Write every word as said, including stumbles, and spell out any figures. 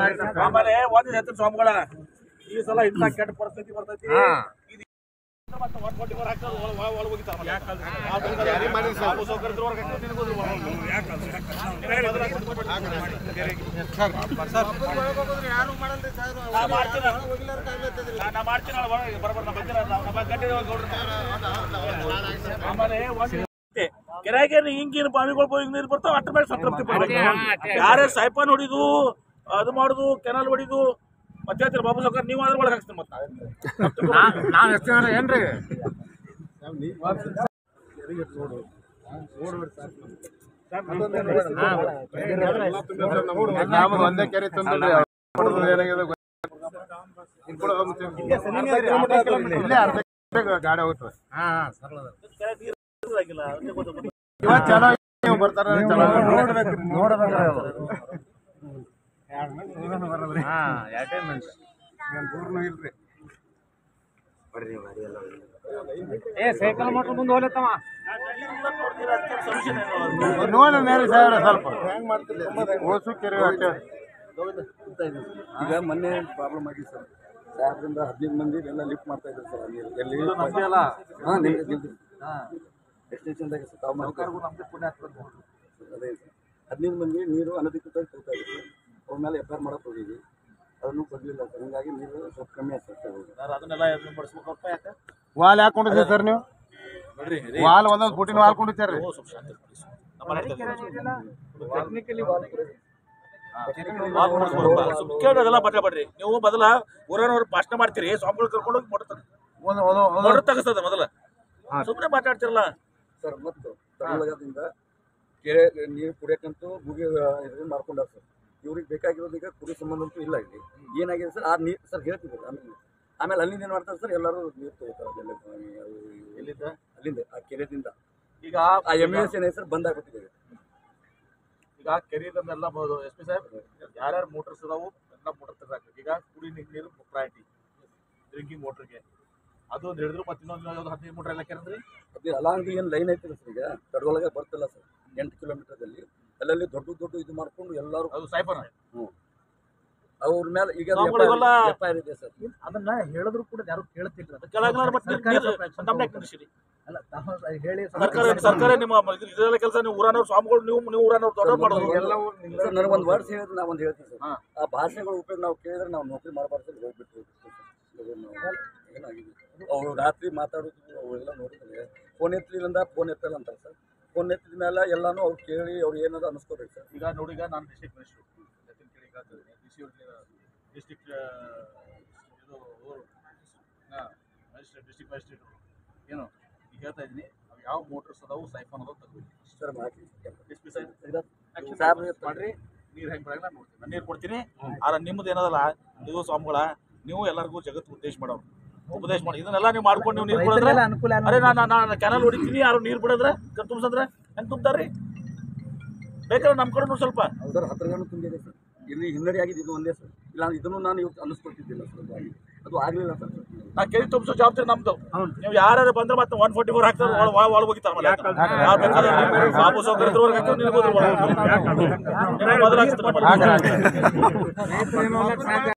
ಆಮೇಲೆ ಒಂದು ಹೇಳ್ತೀನಿ ಸ್ವಾಮಿಗಳ ಈ ಸಲ ಇಂಥ ಕೆಟ್ಟ ಪರಿಸ್ಥಿತಿ ಬರ್ತೈತಿ ಕೆರೆಗೆ ಹಿಂಗಿನ ಬಾವಿಗಳು ನೀರು ಬರ್ತಾವ ಅಟ್ಟ ಮೇಲೆ ಸಂತೃಪ್ತಿ ಪಡ್ಬೇಕು. ಯಾರೇ ಸೈಪಾನ್ ಹೊಡಿದು ಅದು ಮಾಡುದು ಕೆನಾಲ್ ಹೊಡಿದು ಮತ್ತೆ ಹೇಳ್ತೀರಿ ಬಾಬು ಸಾವ್ಕಾರ ನೀವು ಅದ್ರ ಒಳಗೆ ಹಾಕ್ತೀನಿ ಮತ್ತೆ ನಾನು ಎಷ್ಟು ಜನ ಏನ್ರಿ ಒಂದೇ ಕೆರೆ ತಂದ್ರಿ ಗಾಡಿ ಹೋಗ್ತದೆ ಚಲೋ ಬರ್ತಾರ ಏ ಸೈಕಲ್ ಮೋಟ್ರ್ ಮುಂದೆ ಹೋಗ್ಲತ್ತವ ನೋಡಿ ಮೇಲೆ ಸಾವಿರ ಸ್ವಲ್ಪ ಓಸು ಕೆರೆ ಈಗ ಮೊನ್ನೆ ಪ್ರಾಬ್ಲಮ್ ಆಗಿದೆ ಸರ್. ಸಾಹೇಬ್ರಿಂದ ಹದಿನೈದು ಮಂದಿ ಎಲ್ಲ ಲಿಫ್ಟ್ ಮಾಡ್ತಾ ಇದ್ದಾರೆ ಸರ್. ಎಲ್ಲಿ ಹಾಂ ನಿಮ್ದು ಎಕ್ಸ್ಟೆನ್ಷನ್ದಾಗ ಸರ್ ತಾವು ನಮಗೆ ಪುಣ್ಯ ಆಗ್ತದೆ ಅದೇ ಹದಿನೈದು ಮಂದಿ ನೀರು ಅನಧಿಕೃತವಾಗಿ ಕೊಡ್ತಾ ಇದ್ದಾರೆ. ಅವ್ರ ಮೇಲೆ ಎಫ್ ಐ ಆರ್ ಮಾಡಕ್ಕೆ ಹೋಗಿದ್ವಿ, ಅದನ್ನು ಕೊಡಲಿಲ್ಲ ಸರ್. ಹೀಗಾಗಿ ನೀರು ಸ್ವಲ್ಪ ಕಮ್ಮಿ ಆಗ್ತದೆ ಸರ್. ಅದನ್ನೆಲ್ಲ ಮಾಡಿಸ್ಬೇಕಪ್ಪ ಯಾಕೆ ವಾಲ್ ಯಾಕೆ ಕೊಂಡಿದ್ದೀರಿ ಸರ್ ನೀವು? ವಾಲ್ ಒಂದೊಂದು ಫುಟಿನ ವಾಲ್ ಕೊಂಡಿದ್ದೀರಿ. ಅದೆಲ್ಲ ಬಟ್ಟ ಬಡ್ರಿ ನೀವು ಮೊದಲ ಊರನವ್ರು ಭಾಷಣ ಮಾಡ್ತೀರಿ, ಸ್ವಾಮಿಗಳು ಕರ್ಕೊಂಡೋಗಿ ಮೋಟರ್ ತೆಗಿಸ್ತದ ಮೊದಲ ಸುಮ್ಮನೆ ಮಾತಾಡ್ತಿರಲ್ಲ ಸರ್. ಮತ್ತು ತಮಿಳಗದಿಂದ ಕೆರೆ ನೀರು ಕುಡಿಯೋಕ್ಕಂತೂ ಮುಗಿ ಇದು ಮಾಡ್ಕೊಂಡಾರ ಸರ್. ಇವ್ರಿಗೆ ಬೇಕಾಗಿರೋದು ಈಗ ಕುಡಿ ಸಂಬಂಧ ಅಂತೂ ಇಲ್ಲ. ಇಲ್ಲಿ ಏನಾಗಿದೆ ಸರ್, ಆ ನೀರು ಸರ್ ಹೇಳ್ತಿದ್ರು. ಆಮೇಲೆ ಆಮೇಲೆ ಅಲ್ಲಿಂದ ಏನು ಮಾಡ್ತಾರೆ ಸರ್, ಎಲ್ಲರೂ ನೀರು ತಗೋತಾರೆ ಅದೆಲ್ಲ ಎಲ್ಲಿಂದ ಅಲ್ಲಿಂದ ಆ ಕೆರೆದಿಂದ. ಈಗ ಆ ಎಮ್ ಎಸ್ ಏನ್ ಸರ್ ಬಂದ್ ಆಗ್ಬಿಟ್ಟಿದೆ. ಈಗ ಕೆರೆಯದನ್ನೆಲ್ಲ ಎಸ್ ಪಿ ಸಾಹೇಬ್ ಯಾರ್ಯಾರು ಮೋಟರ್ಸ್ ಅದಾವು ಎಲ್ಲ ಮೋಟರ್ ತೆಗೆದಾಕ್ಬೇಕು. ಈಗ ಕುಡಿ ನೀರು ಪ್ರಯಾರಿಟಿ ಡ್ರಿಂಕಿಂಗ್ ವಾಟರ್ಗೆ ಅದು ಒಂದು ಹಿಡಿದ್ರು ಮತ್ತೆ ಇನ್ನೊಂದು ಯಾವ್ದು ಹದಿನೈದು ಮೋಟರ್ ಎಲ್ಲ ಕೆರೆದ್ರಿ ಅದೇ ಅಲಾಂಗಿ ಏನು ಲೈನ್ ಐತಿಲ್ಲ ಸರ್. ಈಗ ಕಡಗೊಳಗೆ ಬರ್ತಲ್ಲ ಸರ್, ಎಂಟು ಕಿಲೋಮೀಟರ್ದಲ್ಲಿ ಅಲ್ಲಲ್ಲಿ ದೊಡ್ಡ ದೊಡ್ಡ ಇದು ಮಾಡ್ಕೊಂಡು ಎಲ್ಲರೂ ಅದು ಸೈಫರ್ ಹ್ಞೂ ಅವ್ರ ಮೇಲೆ ಈಗ ಎಫ್ ಐ ಆರ್ ಇದೆ ಸರ್. ಅದನ್ನ ಹೇಳಿದ್ರು ಕೂಡ ಯಾರು ಕೇಳ್ತಿಲ್ಲ. ಸರ್ಕಾರ ನಿಮ್ಮ ಇದೆಲ್ಲ ಕೆಲಸ ನೀವು ಊರನವ್ರು ಸ್ವಾಮಿಗಳು ನೀವು ನೀವು ಊರನವ್ರು ದೊಡ್ಡ ಮಾಡೋದು ಸರ್. ನನಗೆ ಒಂದು ವರ್ಡ್ಸ್ ಹೇಳಿದ್ರೆ ನಾವು ಒಂದು ಹೇಳ್ತೀವಿ ಸರ್. ಆ ಭಾಷೆಗಳ ಉಪಯೋಗ ನಾವು ಕೇಳಿದ್ರೆ ನಾವು ನೌಕರಿ ಮಾಡಬಾರ್ದು ಸರ್. ಹೋಗ್ಬಿಟ್ಟು ಏನಾಗಿದೆ ಅವರು ರಾತ್ರಿ ಮಾತಾಡೋದು ಅವೆಲ್ಲ ನೋಡಿದ್ರೆ ಫೋನ್ ಎತ್ತಲಿಲ್ಲ ಫೋನ್ ಎತ್ತಲ್ಲ ಅಂತಾರೆ ಸರ್. ಫೋನ್ ಎತ್ತಿದ ಮೇಲೆ ಎಲ್ಲಾನು ಅವ್ರು ಕೇಳಿ ಅವ್ರು ಏನಾದ್ರು ಅನ್ನಿಸ್ಕೋಬೇಕು ಸರ್. ಈಗ ನೋಡಿ, ಈಗ ನಾನು ಡಿಸ್ಟ್ರಿಕ್ಟ್ ಮಿನಿಸ್ಟ್ರು ಡಿಸ್ಟ್ರಿಕ್ಟ್ ಇದು ಮ್ಯಾಜಿಸ್ಟ್ರೇಟ್ ಡಿಸ್ಟ್ರಿಕ್ಟ್ ಮ್ಯಾಜಿಸ್ಟ್ರೇಟ್ ಏನು ಈಗ ಹೇಳ್ತಾ ಇದ್ದೀನಿ. ಅವು ಯಾವ ಮೋಟರ್ಸ್ ಅದಾವು ಸೈಫನ್ ಅದಾವು ತೆಗೆದು ಸರ್ ಮಾಡಿ ಎಸ್ ಪಿ ಸಾಹೇಬ್ ಮಾಡ್ರಿ. ನೀರು ಹೆಂಗೆ ಬರೋಲ್ಲ ನೋಡ್ತೀನಿ, ನಾನು ನೀರು ಕೊಡ್ತೀನಿ. ಆದ್ರೆ ನಿಮ್ಮದು ಏನದಲ್ಲ ಇದು ಸ್ವಾಮಿಗಳ ನೀವು ಎಲ್ಲರಿಗೂ ಜಗತ್ತು ಉದ್ದೇಶ ಮಾಡೋರು ಉಪದೇಶ ಮಾಡಿ ಇದನ್ನೆಲ್ಲ ನೀವು ಮಾಡ್ಕೊಂಡು ನೀವು ನೀರು ಕೊಡಿದ್ರೆ ಅರೆ ನಾನು ನಾನು ಕ್ಯಾನಲ್ ಹೊಡಿತೀನಿ, ಯಾರು ನೀರು ಬಿಡೋದ್ರೆ ತುಂಬಿಸಂದ್ರೆ ಹೆಂಗೆ ತುಂಬ್ತಾರ್ರಿ? ಬೇಕಾದ್ರೆ ನಮ್ಮ ಕಡೆ ಸ್ವಲ್ಪ ಸರ್ ಹತ್ರಗಾನು ತುಂಬಿದೆ ಸರ್. ಇಲ್ಲಿ ಹಿನ್ನಡೆ ಆಗಿದೆ ಇದು ಒಂದೇ ಸರ್. ಇಲ್ಲ ಇದನ್ನು ನಾನು ಇವತ್ತು ಅನ್ನಿಸ್ಕೊಳ್ತಿದ್ದಿಲ್ಲ ಸರ್. ಅದು ಆಗಲಿಲ್ಲ ಸರ್. ನಾ ಕೆರೆ ತುಂಬಿಸೋ ಜವಾಬ್ದಾರಿ ನಮ್ದು. ನೀವು ಯಾರು ಬಂದ್ರೆ ಮತ್ತೆ ಒನ್ ಫೋರ್ಟಿ ಫೋರ್ ಹಾಕ್ತಾರೆ ಒಳಗೆ ಹೋಗಿತಾರೆ ಬಾಬು ಸೌಕರ್ಯದವ್ರಿಗೆ ಹಾಕ್ತಾರೆ.